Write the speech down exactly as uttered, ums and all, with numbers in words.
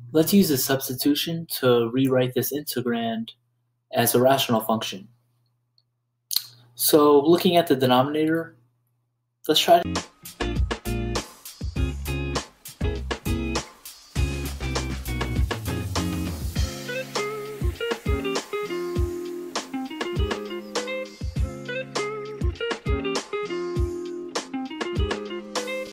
Let's use a substitution to rewrite this integrand as a rational function. So looking at the denominator, let's try to